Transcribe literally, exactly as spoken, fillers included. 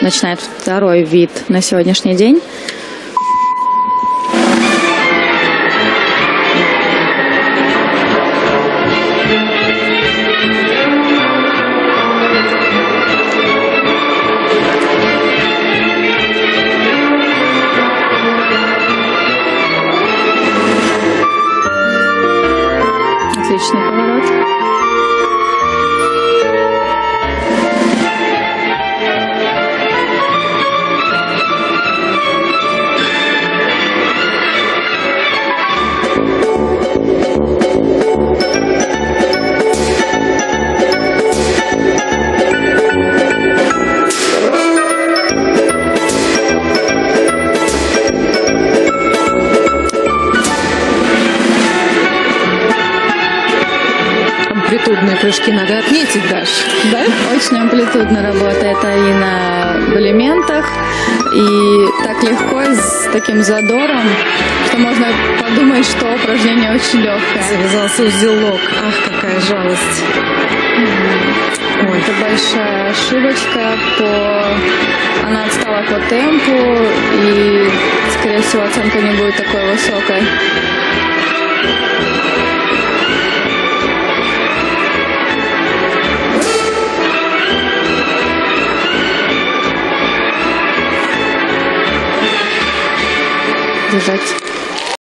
начинает второй вид на сегодняшний день. Отличный поворот. Амплитудные прыжки надо отметить, Даш, да? Очень амплитудно работает Арина в элементах. И так легко, с таким задором, что можно подумать, что упражнение очень легкое. Завязался узелок. Ах, какая жалость. Ой. Это большая ошибочка. По... Она отстала по темпу, и, скорее всего, оценка не будет такой высокой. Держать.